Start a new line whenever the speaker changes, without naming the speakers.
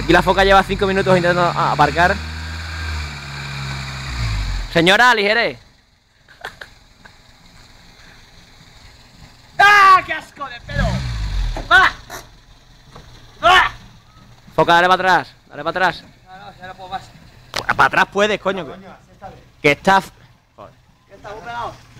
Aquí la foca lleva 5 minutos intentando aparcar. Señora, aligere.
¡Ah! ¡Qué asco de pedo! ¡Ah! ¡Ah!
Foca, dale para atrás. Dale para atrás.
No, ya no puedo más.
Para atrás puedes, coño.
Coño, así está bien.
Que está...
Ya está, muy pegado.